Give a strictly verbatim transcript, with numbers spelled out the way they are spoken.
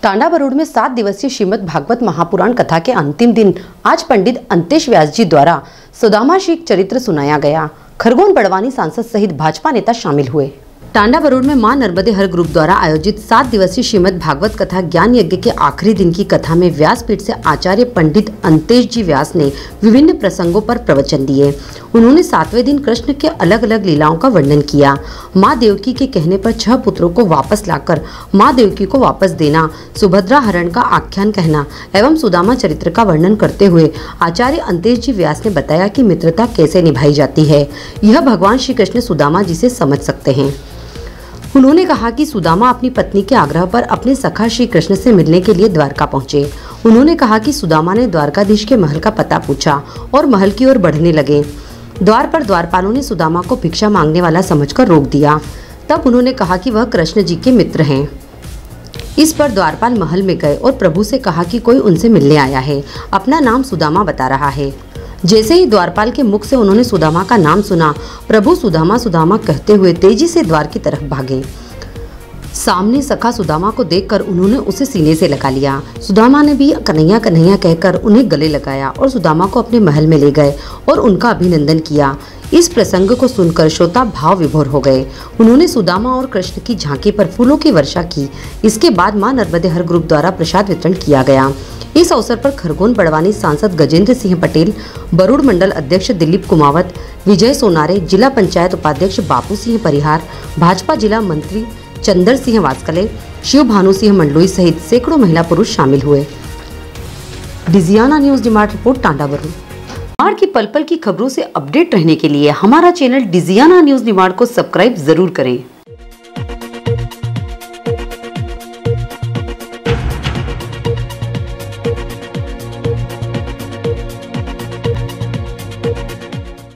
टांडा बरूड में सात दिवसीय श्रीमद् भागवत महापुराण कथा के अंतिम दिन आज पंडित अंतेश व्यास जी द्वारा सुदामाशीक चरित्र सुनाया गया। खरगोन बड़वानी सांसद सहित भाजपा नेता शामिल हुए। टांडा बरूड में मां नर्मदे हर ग्रुप द्वारा आयोजित सात दिवसीय श्रीमद् भागवत कथा ज्ञान यज्ञ के आखिरी दिन की कथा में व्यासपीठ से आचार्य पंडित अंतेश जी व्यास ने विभिन्न प्रसंगों पर प्रवचन दिए। उन्होंने सातवें दिन कृष्ण के अलग अलग लीलाओं का वर्णन किया। माँ देवकी के कहने पर छह पुत्रों को वापस लाकर माँ देवकी को वापस देना, सुभद्रा हरण का आख्यान कहना एवं सुदामा चरित्र का वर्णन करते हुए आचार्य अंतेश जी व्यास ने बताया कि मित्रता कैसे निभाई जाती है, यह भगवान श्री कृष्ण सुदामा जी से समझ सकते हैं। उन्होंने कहा कि सुदामा अपनी पत्नी के आग्रह पर अपने सखा श्री कृष्ण से मिलने के लिए द्वारका पहुंचे। उन्होंने कहा कि सुदामा ने द्वारकाधीश के महल का पता पूछा और महल की ओर बढ़ने लगे। द्वार पर द्वारपालों ने सुदामा को भिक्षा मांगने वाला समझकर रोक दिया। तब उन्होंने कहा कि वह कृष्ण जी के मित्र हैं। इस पर द्वारपाल महल में गए और प्रभु से कहा कि कोई उनसे मिलने आया है, अपना नाम सुदामा बता रहा है। जैसे ही द्वारपाल के मुख से उन्होंने सुदामा का नाम सुना, प्रभु सुदामा सुदामा कहते हुए तेजी से द्वार की तरफ भागे। सामने सखा सुदामा को देखकर उन्होंने उसे सीने से लगा लिया। सुदामा ने भी कन्हैया कन्हैया कहकर उन्हें गले लगाया और सुदामा को अपने महल में ले गए और उनका अभिनंदन किया। इस प्रसंग को सुनकर श्रोता भाव विभोर हो गए। उन्होंने सुदामा और कृष्ण की झांकी पर फूलों की वर्षा की। इसके बाद मां नर्मदे हर ग्रुप द्वारा प्रसाद वितरण किया गया। इस अवसर पर खरगोन बड़वानी सांसद गजेंद्र सिंह पटेल, बरूड मंडल अध्यक्ष दिलीप कुमावत, विजय सोनारे, जिला पंचायत उपाध्यक्ष बापू सिंह परिहार, भाजपा जिला मंत्री चंदर सिंह वास्कले, शिव भानु सिंह मंडलोई सहित सैकड़ों महिला पुरुष शामिल हुए। Digiana news demand report Tanda बरूड। डिमांड की पल पल की खबरों से अपडेट रहने के लिए हमारा चैनल डिजियाना न्यूज डिमांड को सब्सक्राइब जरूर करें।